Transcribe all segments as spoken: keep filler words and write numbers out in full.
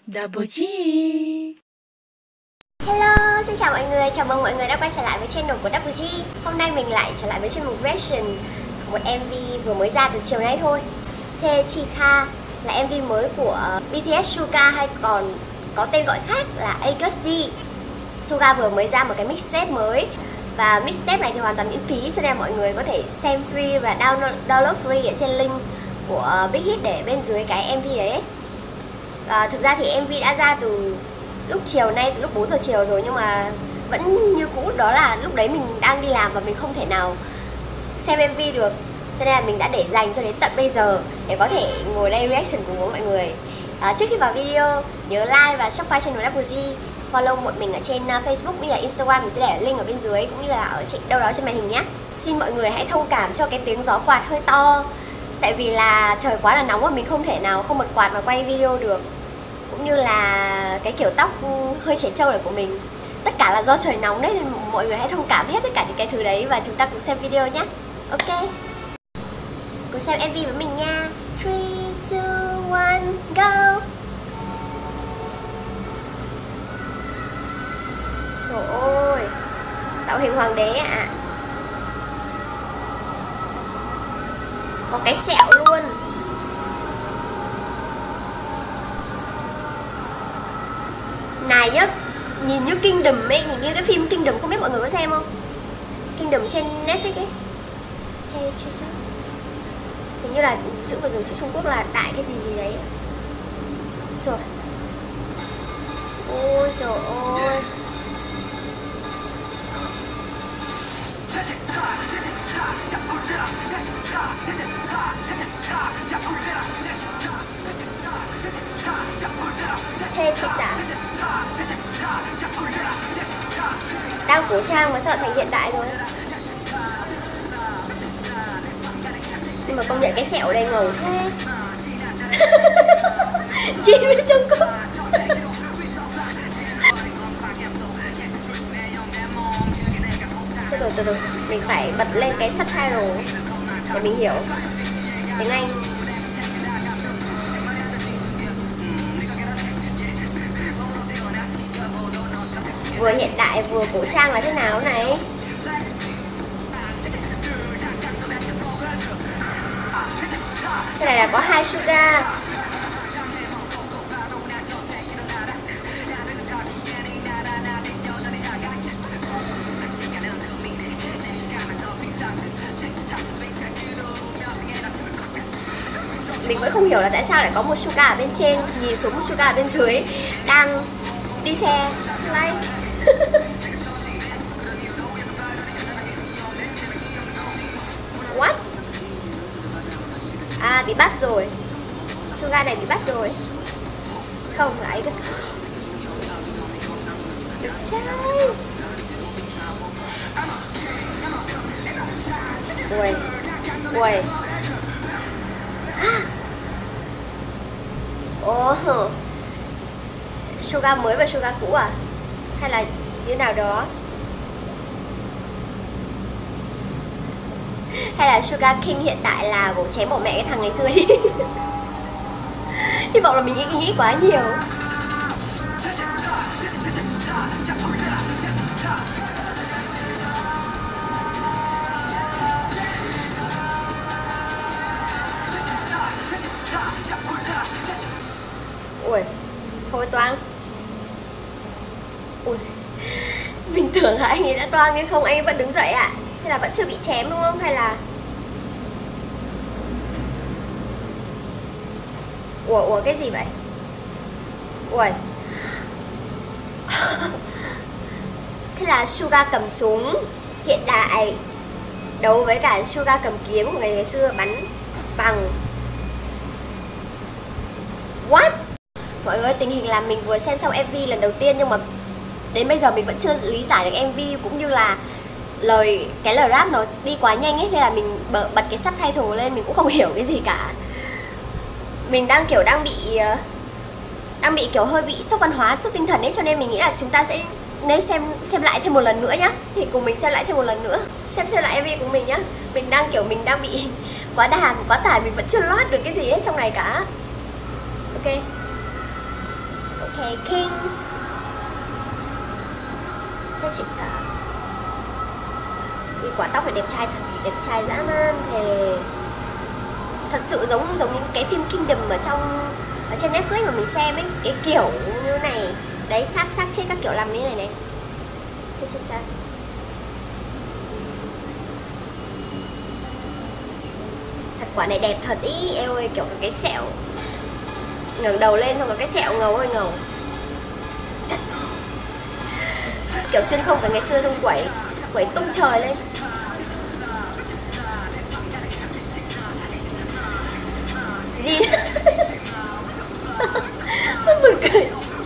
Double G. Hello, xin chào mọi người, chào mừng mọi người đã quay trở lại với channel của Double G. Hôm nay mình lại trở lại với chuyên mục reaction một em vê vừa mới ra từ chiều nay thôi. The Cheetah là em vê mới của bê tê ét Suga hay còn có tên gọi khác là August D. Suga vừa mới ra một cái mixtape mới và mixtape này thì hoàn toàn miễn phí cho nên mọi người có thể xem free và download, download free ở trên link của Big Hit để bên dưới cái em vê đấy. À, thực ra thì em vê đã ra từ lúc chiều nay, từ lúc bốn giờ chiều rồi, nhưng mà vẫn như cũ, đó là lúc đấy mình đang đi làm và mình không thể nào xem em vê được, cho nên là mình đã để dành cho đến tận bây giờ để có thể ngồi đây reaction cùng với mọi người. À, trước khi vào video nhớ like và subscribe channel Double G, follow một mình ở trên Facebook cũng như là Instagram, mình sẽ để link ở bên dưới cũng như là ở trên, đâu đó trên màn hình nhé. Xin mọi người hãy thông cảm cho cái tiếng gió quạt hơi to, tại vì là trời quá là nóng và mình không thể nào không bật quạt mà quay video được, cũng như là cái kiểu tóc hơi trẻ trâu này của mình, tất cả là do trời nóng đấy, nên mọi người hãy thông cảm hết tất cả những cái thứ đấy và chúng ta cùng xem video nhé. Ok, cùng xem em vê với mình nha. three, two, one, go. Trời ơi, tạo hình hoàng đế ạ. À. Có cái sẹo luôn. Này nhá, nhìn như Kingdom ấy, nhìn như cái phim Kingdom, không biết mọi người có xem không? Kingdom trên Netflix ấy. Hey, hình như là chữ vừa rồi chữ Trung Quốc là đại cái gì gì đấy. Rồi. Ôi trời ơi. The Cheetah đang cổ trang mà sợ thành hiện đại rồi. Nhưng mà công nhận cái sẹo đây ngầu thế. Chị với Trung Quốc. Từ từ từ từ mình phải bật lên cái subtitle để mình hiểu tiếng Anh. Vừa hiện đại vừa cổ trang là thế nào này? Cái này là có hai Suga. Mình vẫn không hiểu là tại sao lại có một Suga ở bên trên nhìn xuống một Suga ở bên dưới đang đi xe like. What? À, bị bắt rồi. Suga này bị bắt rồi. Không, là ấy cái đẹp trai. Ui. Ui. Ồ. Oh. Suga mới và Suga cũ à? Hay là như nào đó? Hay là Suga King hiện tại là bố chém bỏ mẹ cái thằng ngày xưa đi? Hy vọng là mình nghĩ, nghĩ quá nhiều. Ui, thôi toang. Ui, mình tưởng là anh ấy đã toang nhưng không, anh ấy vẫn đứng dậy ạ. À? Hay là vẫn chưa bị chém đúng không? Hay là... Ủa, ủa cái gì vậy? Ui. Thế là Suga cầm súng hiện đại đấu với cả Suga cầm kiếm của ngày, ngày xưa bắn bằng. What? Mọi người, tình hình là mình vừa xem xong em vê lần đầu tiên nhưng mà đến bây giờ mình vẫn chưa lý giải được em vê, cũng như là lời cái lời rap nó đi quá nhanh ấy, nên là mình bật, bật cái subtitle lên mình cũng không hiểu cái gì cả. Mình đang kiểu đang bị đang bị kiểu hơi bị sốc văn hóa, sốc tinh thần ấy, cho nên mình nghĩ là chúng ta sẽ nên xem xem lại thêm một lần nữa nhá. Thì cùng mình xem lại thêm một lần nữa, xem xem lại em vê của mình nhá. Mình đang kiểu mình đang bị quá đàm, quá tải, mình vẫn chưa loát được cái gì hết trong này cả. Ok. Ok, King Vegeta. Vì quả tóc này đẹp trai thật, đẹp trai dã man. Thì thật sự giống giống những cái phim Kingdom ở trong ở trên Netflix mà mình xem ấy, cái kiểu như này đấy, xác xác chết các kiểu làm như này này. Vegeta. Thật quả này đẹp thật ý, eo ơi, kiểu cái sẹo ngẩng đầu lên xong rồi cái sẹo ngầu ơi ngầu. Kiểu xuyên không phải ngày xưa xong quẩy quẩy tung trời lên. Gì? Buồn cười.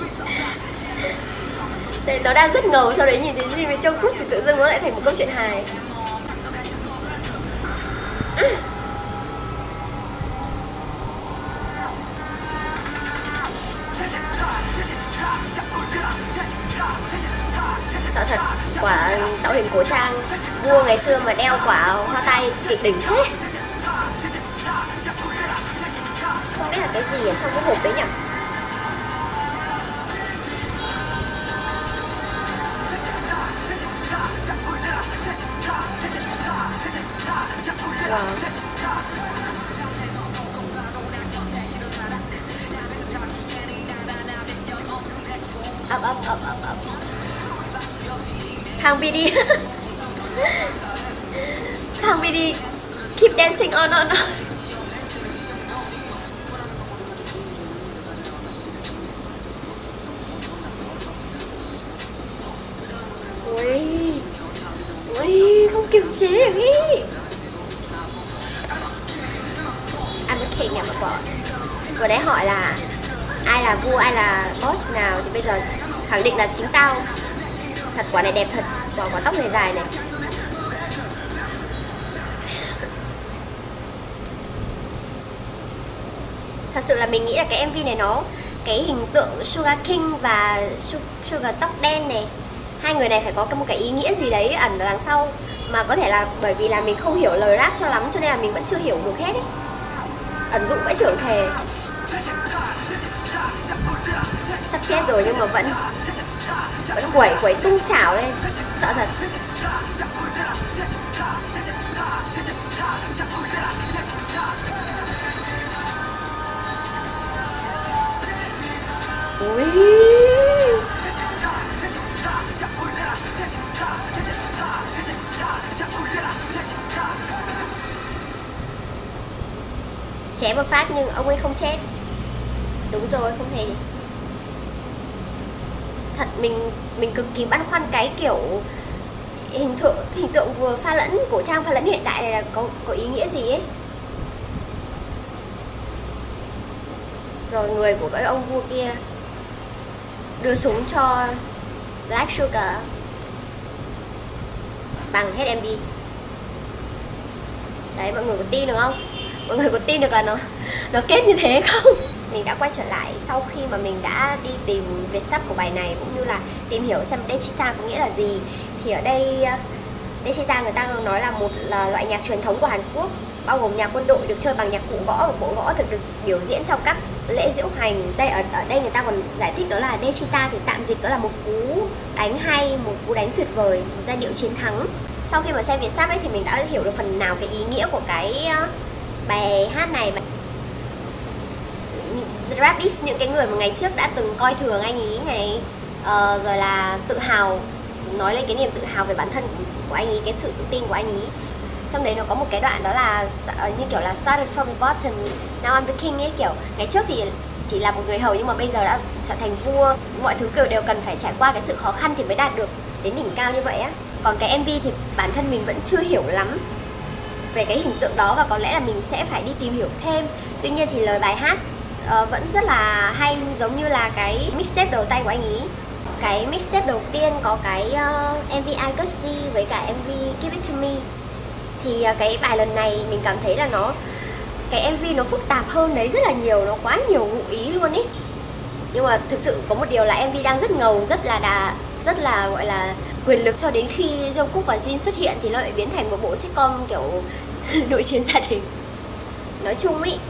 Thế nó đang rất ngầu, sau đấy nhìn thấy Jin với Jungkook thì tự dưng nó lại thành một câu chuyện hài. Sợ thật, quả tạo hình cổ trang vua ngày xưa mà đeo quả hoa tay kịch đỉnh thế. Không biết là cái gì ở trong cái hộp đấy nhỉ? Wow. Up, up, up, up, up. Thang bê đê. Thang bê đê. Keep dancing on, on, on. Ui. Ui, không kiềm chế được ý. I'm a king, I'm a boss. Vừa đấy hỏi là ai là vua, ai là boss nào, thì bây giờ khẳng định là chính tao. Thật quả này đẹp thật, quả quả tóc này dài này. Thật sự là mình nghĩ là cái em vê này nó, cái hình tượng Sugar King và Sugar tóc đen này, hai người này phải có một cái ý nghĩa gì đấy ẩn ở đằng sau. Mà có thể là bởi vì là mình không hiểu lời rap cho lắm cho nên là mình vẫn chưa hiểu được hết ấy. Ẩn dụ vãi trưởng thề. Sắp chết rồi nhưng mà vẫn Vẫn quẩy quẩy tung chảo lên. Sợ thật. Ui. Chém một phát nhưng ông ấy không chết. Đúng rồi, không hề. Thật mình mình cực kỳ băn khoăn cái kiểu hình tượng hình tượng vừa pha lẫn cổ trang pha lẫn hiện đại này là có có ý nghĩa gì ấy. Rồi người của cái ông vua kia đưa súng cho Black Sugar bằng hết em vê. Đấy, mọi người có tin được không? Mọi người có tin được là nó nó kết như thế không? Mình đã quay trở lại sau khi mà mình đã đi tìm Việt sắp của bài này, cũng như là tìm hiểu xem Daechwita có nghĩa là gì. Thì ở đây Daechwita người ta nói là một là loại nhạc truyền thống của Hàn Quốc, bao gồm nhạc quân đội được chơi bằng nhạc cụ gõ, và bộ gõ thực được biểu diễn trong các lễ diễu hành. Đây ở ở đây người ta còn giải thích đó là Daechwita thì tạm dịch đó là một cú đánh hay, một cú đánh tuyệt vời, một giai điệu chiến thắng. Sau khi mà xem Việt sắp ấy thì mình đã hiểu được phần nào cái ý nghĩa của cái bài hát này. Rap diss những cái người mà ngày trước đã từng coi thường anh ý này, uh, rồi là tự hào, nói lên cái niềm tự hào về bản thân của anh ý, cái sự tự tin của anh ý. Trong đấy nó có một cái đoạn đó là uh, như kiểu là started from the bottom, now I'm the king ấy, kiểu ngày trước thì chỉ là một người hầu nhưng mà bây giờ đã trở thành vua. Mọi thứ kiểu đều cần phải trải qua cái sự khó khăn thì mới đạt được đến đỉnh cao như vậy á. Còn cái em vê thì bản thân mình vẫn chưa hiểu lắm về cái hình tượng đó, và có lẽ là mình sẽ phải đi tìm hiểu thêm. Tuy nhiên thì lời bài hát uh, vẫn rất là hay, giống như là cái mixtape đầu tay của anh ý. Cái mixtape đầu tiên có cái uh, em vê I Gusty với cả em vê Give It To Me. Thì uh, cái bài lần này mình cảm thấy là nó, cái em vê nó phức tạp hơn đấy rất là nhiều, nó quá nhiều ngụ ý luôn ý. Nhưng mà thực sự có một điều là em vê đang rất ngầu, rất là đà, rất là gọi là quyền lực, cho đến khi Jungkook và Jin xuất hiện thì nó lại biến thành một bộ sitcom kiểu nội chiến gia đình. Nói chung ý,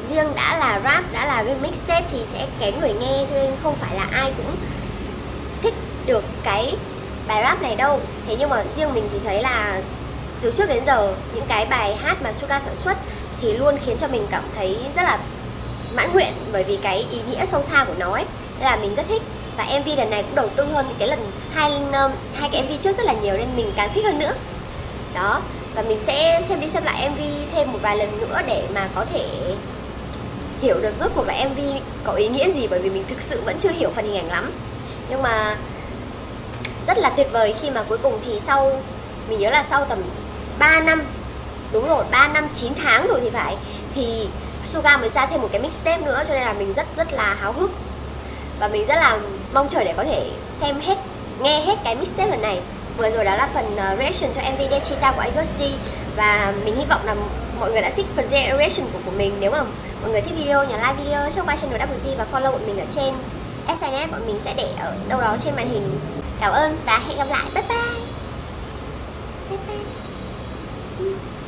riêng đã là rap, đã là với mixtape thì sẽ kén người nghe, cho nên không phải là ai cũng thích được cái bài rap này đâu. Thế nhưng mà riêng mình thì thấy là từ trước đến giờ những cái bài hát mà Suga sản xuất thì luôn khiến cho mình cảm thấy rất là mãn nguyện, bởi vì cái ý nghĩa sâu xa của nó ấy, nên là mình rất thích. Và em vê lần này cũng đầu tư hơn những cái lần hai hai cái em vê trước rất là nhiều, nên mình càng thích hơn nữa. Đó, và mình sẽ xem đi xem lại em vê thêm một vài lần nữa để mà có thể hiểu được rốt cuộc là em vê có ý nghĩa gì, bởi vì mình thực sự vẫn chưa hiểu phần hình ảnh lắm. Nhưng mà rất là tuyệt vời khi mà cuối cùng thì sau, mình nhớ là sau tầm ba năm, đúng rồi, ba năm chín tháng rồi thì phải, thì Suga mới ra thêm một cái mixtape nữa, cho nên là mình rất rất là háo hức. Và mình rất là mong chờ để có thể xem hết, nghe hết cái mixtape lần này. Vừa rồi đó là phần reaction cho em vê Dechita của Agosti. Và mình hy vọng là mọi người đã thích phần reaction của, của mình. Nếu mà mọi người thích video, nhớ like video, subscribe channel vê kép giê và follow bọn mình ở trên ét en ét. Bọn mình sẽ để ở đâu đó trên màn hình. Cảm ơn và hẹn gặp lại. Bye bye. Bye bye.